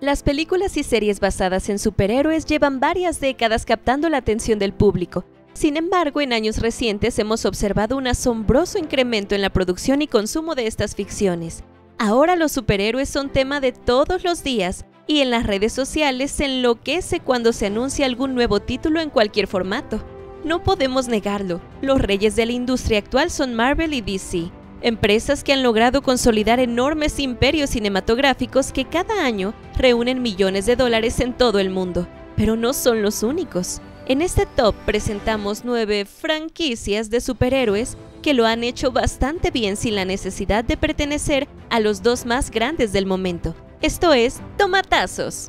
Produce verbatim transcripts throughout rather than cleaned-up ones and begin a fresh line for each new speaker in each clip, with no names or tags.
Las películas y series basadas en superhéroes llevan varias décadas captando la atención del público. Sin embargo, en años recientes hemos observado un asombroso incremento en la producción y consumo de estas ficciones. Ahora los superhéroes son tema de todos los días, y en las redes sociales se enloquece cuando se anuncia algún nuevo título en cualquier formato. No podemos negarlo, los reyes de la industria actual son Marvel y D C, empresas que han logrado consolidar enormes imperios cinematográficos que cada año reúnen millones de dólares en todo el mundo. Pero no son los únicos. En este top presentamos nueve franquicias de superhéroes que lo han hecho bastante bien sin la necesidad de pertenecer a los dos más grandes del momento. Esto es Tomatazos.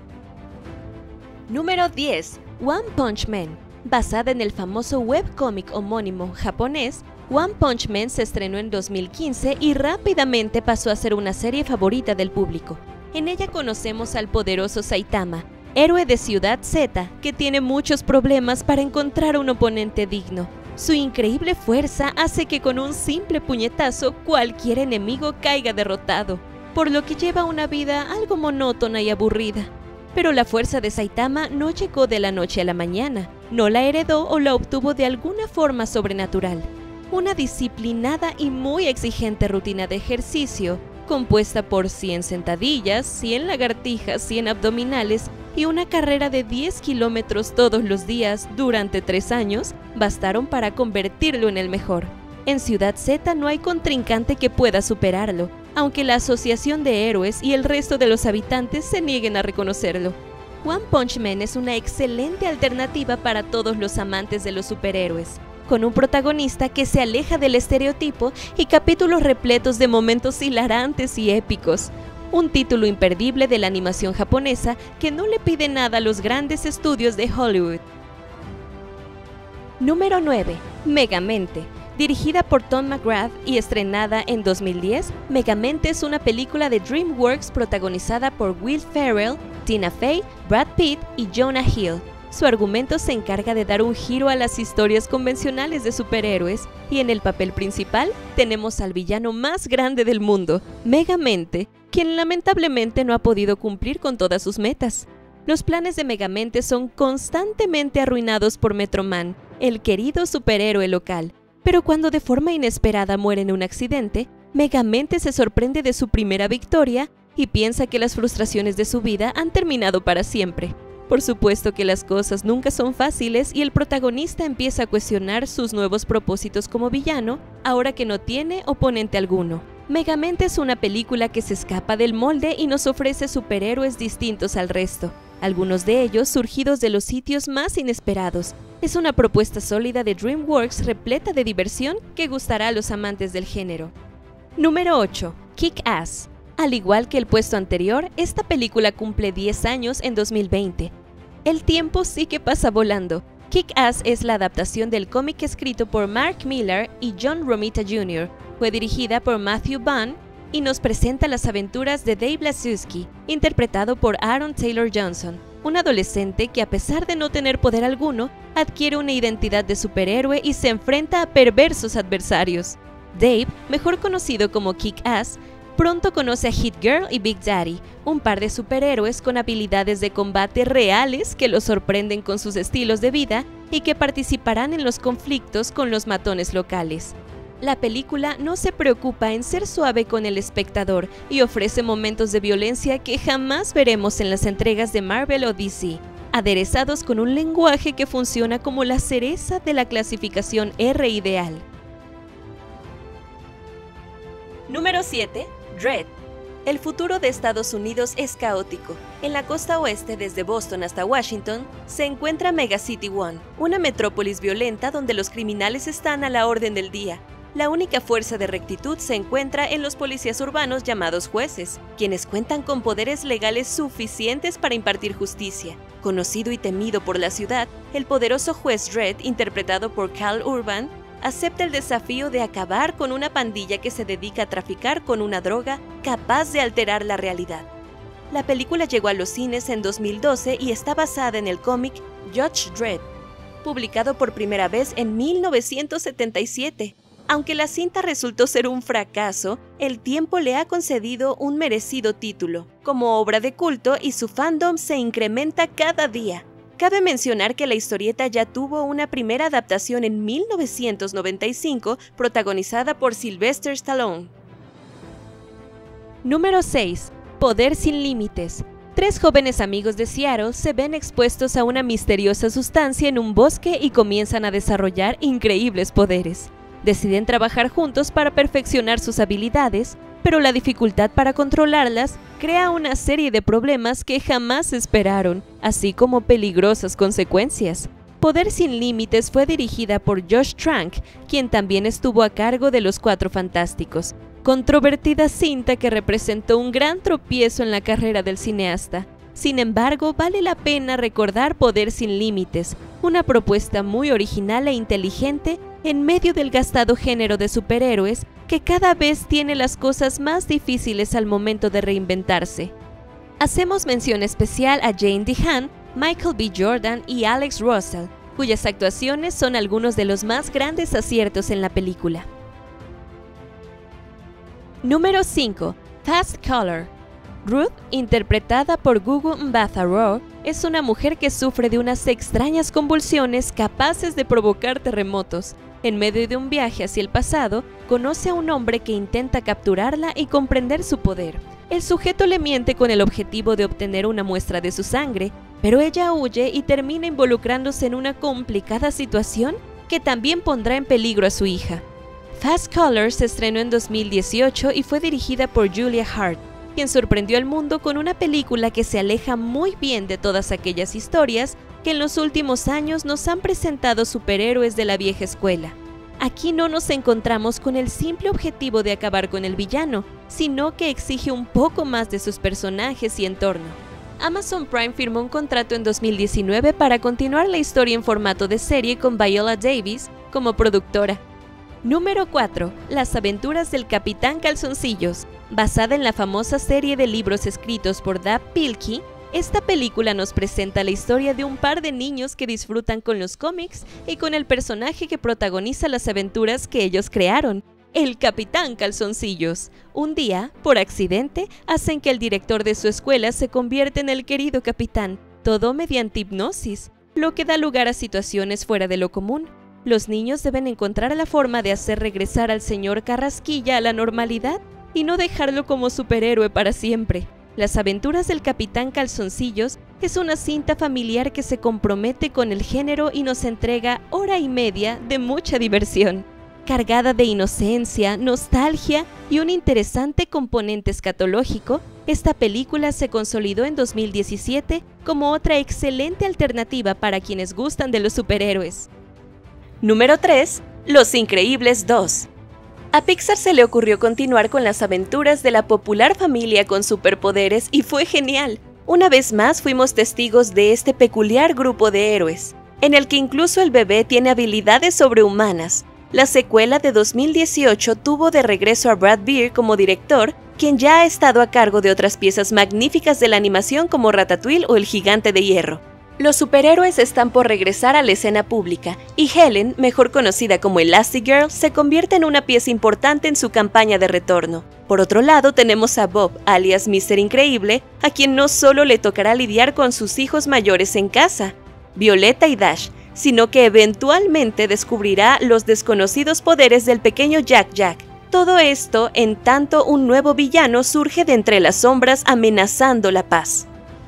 Número diez. One Punch Man. Basada en el famoso webcómic homónimo japonés, One Punch Man se estrenó en dos mil quince y rápidamente pasó a ser una serie favorita del público. En ella conocemos al poderoso Saitama, héroe de Ciudad Z, que tiene muchos problemas para encontrar un oponente digno. Su increíble fuerza hace que con un simple puñetazo cualquier enemigo caiga derrotado, por lo que lleva una vida algo monótona y aburrida. Pero la fuerza de Saitama no llegó de la noche a la mañana, no la heredó o la obtuvo de alguna forma sobrenatural. Una disciplinada y muy exigente rutina de ejercicio, compuesta por cien sentadillas, cien lagartijas, cien abdominales y una carrera de diez kilómetros todos los días durante tres años, bastaron para convertirlo en el mejor. En Ciudad Z no hay contrincante que pueda superarlo, aunque la Asociación de Héroes y el resto de los habitantes se nieguen a reconocerlo. One Punch Man es una excelente alternativa para todos los amantes de los superhéroes, con un protagonista que se aleja del estereotipo y capítulos repletos de momentos hilarantes y épicos. Un título imperdible de la animación japonesa que no le pide nada a los grandes estudios de Hollywood. Número nueve. Megamente. Dirigida por Tom McGrath y estrenada en dos mil diez, Megamente es una película de DreamWorks protagonizada por Will Ferrell, Tina Fey, Brad Pitt y Jonah Hill. Su argumento se encarga de dar un giro a las historias convencionales de superhéroes, y en el papel principal tenemos al villano más grande del mundo, Megamente, quien lamentablemente no ha podido cumplir con todas sus metas. Los planes de Megamente son constantemente arruinados por Metro Man, el querido superhéroe local. Pero cuando de forma inesperada muere en un accidente, Megamente se sorprende de su primera victoria y piensa que las frustraciones de su vida han terminado para siempre. Por supuesto que las cosas nunca son fáciles y el protagonista empieza a cuestionar sus nuevos propósitos como villano, ahora que no tiene oponente alguno. Megamente es una película que se escapa del molde y nos ofrece superhéroes distintos al resto, algunos de ellos surgidos de los sitios más inesperados. Es una propuesta sólida de DreamWorks repleta de diversión que gustará a los amantes del género. Número ocho. Kick-Ass. Al igual que el puesto anterior, esta película cumple diez años en dos mil veinte. El tiempo sí que pasa volando. Kick-Ass es la adaptación del cómic escrito por Mark Millar y John Romita junior Fue dirigida por Matthew Vaughn y nos presenta las aventuras de Dave Blasuski, interpretado por Aaron Taylor Johnson, un adolescente que, a pesar de no tener poder alguno, adquiere una identidad de superhéroe y se enfrenta a perversos adversarios. Dave, mejor conocido como Kick-Ass, pronto conoce a Hit Girl y Big Daddy, un par de superhéroes con habilidades de combate reales que lo sorprenden con sus estilos de vida y que participarán en los conflictos con los matones locales. La película no se preocupa en ser suave con el espectador y ofrece momentos de violencia que jamás veremos en las entregas de Marvel o D C, aderezados con un lenguaje que funciona como la cereza de la clasificación R ideal. Número siete. Dredd. El futuro de Estados Unidos es caótico. En la costa oeste, desde Boston hasta Washington, se encuentra Mega City One, una metrópolis violenta donde los criminales están a la orden del día. La única fuerza de rectitud se encuentra en los policías urbanos llamados jueces, quienes cuentan con poderes legales suficientes para impartir justicia. Conocido y temido por la ciudad, el poderoso juez Dredd, interpretado por Karl Urban, acepta el desafío de acabar con una pandilla que se dedica a traficar con una droga capaz de alterar la realidad. La película llegó a los cines en dos mil doce y está basada en el cómic Judge Dredd, publicado por primera vez en mil novecientos setenta y siete. Aunque la cinta resultó ser un fracaso, el tiempo le ha concedido un merecido título, como obra de culto, y su fandom se incrementa cada día. Cabe mencionar que la historieta ya tuvo una primera adaptación en mil novecientos noventa y cinco, protagonizada por Sylvester Stallone. Número seis. Poder sin límites. Tres jóvenes amigos de Seattle se ven expuestos a una misteriosa sustancia en un bosque y comienzan a desarrollar increíbles poderes. Deciden trabajar juntos para perfeccionar sus habilidades, pero la dificultad para controlarlas crea una serie de problemas que jamás esperaron, así como peligrosas consecuencias. Poder sin límites fue dirigida por Josh Trank, quien también estuvo a cargo de Los Cuatro Fantásticos, controvertida cinta que representó un gran tropiezo en la carrera del cineasta. Sin embargo, vale la pena recordar Poder sin límites, una propuesta muy original e inteligente en medio del gastado género de superhéroes que cada vez tiene las cosas más difíciles al momento de reinventarse. Hacemos mención especial a Jane DeHaan, Michael B. Jordan y Alex Russell, cuyas actuaciones son algunos de los más grandes aciertos en la película. Número cinco. Fast Color. Ruth, interpretada por Gugu Mbatha-Raw, es una mujer que sufre de unas extrañas convulsiones capaces de provocar terremotos. En medio de un viaje hacia el pasado, conoce a un hombre que intenta capturarla y comprender su poder. El sujeto le miente con el objetivo de obtener una muestra de su sangre, pero ella huye y termina involucrándose en una complicada situación que también pondrá en peligro a su hija. Fast Color se estrenó en dos mil dieciocho y fue dirigida por Julia Hart, quien sorprendió al mundo con una película que se aleja muy bien de todas aquellas historias que en los últimos años nos han presentado superhéroes de la vieja escuela. Aquí no nos encontramos con el simple objetivo de acabar con el villano, sino que exige un poco más de sus personajes y entorno. Amazon Prime firmó un contrato en dos mil diecinueve para continuar la historia en formato de serie con Viola Davis como productora. Número cuatro. Las aventuras del Capitán Calzoncillos. Basada en la famosa serie de libros escritos por Dav Pilkey, esta película nos presenta la historia de un par de niños que disfrutan con los cómics y con el personaje que protagoniza las aventuras que ellos crearon, el Capitán Calzoncillos. Un día, por accidente, hacen que el director de su escuela se convierta en el querido capitán, todo mediante hipnosis, lo que da lugar a situaciones fuera de lo común. Los niños deben encontrar la forma de hacer regresar al señor Carrasquilla a la normalidad y no dejarlo como superhéroe para siempre. Las aventuras del Capitán Calzoncillos es una cinta familiar que se compromete con el género y nos entrega hora y media de mucha diversión. Cargada de inocencia, nostalgia y un interesante componente escatológico, esta película se consolidó en dos mil diecisiete como otra excelente alternativa para quienes gustan de los superhéroes. Número tres. Los Increíbles dos. A Pixar se le ocurrió continuar con las aventuras de la popular familia con superpoderes y fue genial. Una vez más fuimos testigos de este peculiar grupo de héroes, en el que incluso el bebé tiene habilidades sobrehumanas. La secuela de dos mil dieciocho tuvo de regreso a Brad Bird como director, quien ya ha estado a cargo de otras piezas magníficas de la animación como Ratatouille o El Gigante de Hierro. Los superhéroes están por regresar a la escena pública, y Helen, mejor conocida como Elastigirl, se convierte en una pieza importante en su campaña de retorno. Por otro lado, tenemos a Bob, alias míster Increíble, a quien no solo le tocará lidiar con sus hijos mayores en casa, Violeta y Dash, sino que eventualmente descubrirá los desconocidos poderes del pequeño Jack Jack. Todo esto en tanto un nuevo villano surge de entre las sombras amenazando la paz.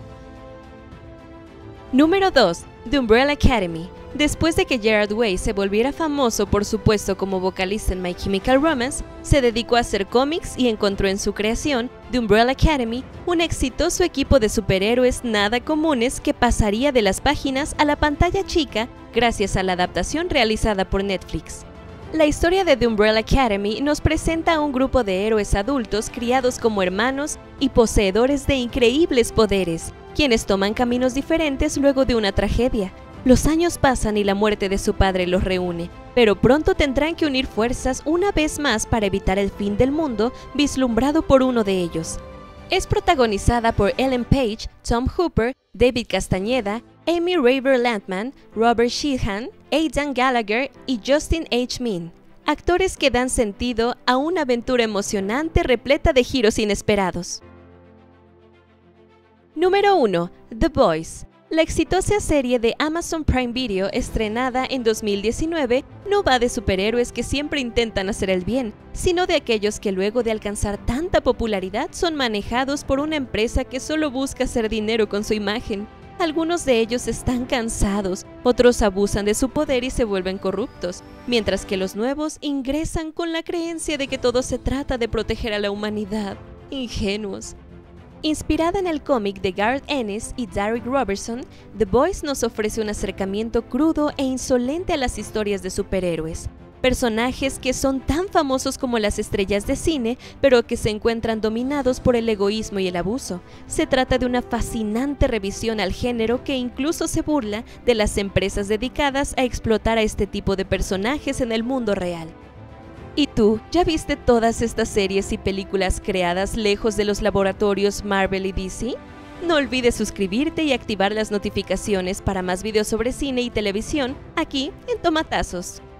Número dos. The Umbrella Academy. Después de que Gerard Way se volviera famoso por su puesto como vocalista en My Chemical Romance, se dedicó a hacer cómics y encontró en su creación, The Umbrella Academy, un exitoso equipo de superhéroes nada comunes que pasaría de las páginas a la pantalla chica gracias a la adaptación realizada por Netflix. La historia de The Umbrella Academy nos presenta a un grupo de héroes adultos criados como hermanos y poseedores de increíbles poderes, quienes toman caminos diferentes luego de una tragedia. Los años pasan y la muerte de su padre los reúne, pero pronto tendrán que unir fuerzas una vez más para evitar el fin del mundo vislumbrado por uno de ellos. Es protagonizada por Ellen Page, Tom Hooper, David Castañeda, Amy Raver Landman, Robert Sheehan, Aidan Gallagher y Justin H. Min. Actores que dan sentido a una aventura emocionante repleta de giros inesperados. Número uno. The Boys. La exitosa serie de Amazon Prime Video, estrenada en dos mil diecinueve, no va de superhéroes que siempre intentan hacer el bien, sino de aquellos que luego de alcanzar tanta popularidad son manejados por una empresa que solo busca hacer dinero con su imagen. Algunos de ellos están cansados, otros abusan de su poder y se vuelven corruptos, mientras que los nuevos ingresan con la creencia de que todo se trata de proteger a la humanidad. Ingenuos. Inspirada en el cómic de Garth Ennis y Darick Robertson, The Boys nos ofrece un acercamiento crudo e insolente a las historias de superhéroes. Personajes que son tan famosos como las estrellas de cine, pero que se encuentran dominados por el egoísmo y el abuso. Se trata de una fascinante revisión al género que incluso se burla de las empresas dedicadas a explotar a este tipo de personajes en el mundo real. ¿Y tú, ya viste todas estas series y películas creadas lejos de los laboratorios Marvel y D C? No olvides suscribirte y activar las notificaciones para más videos sobre cine y televisión aquí en Tomatazos.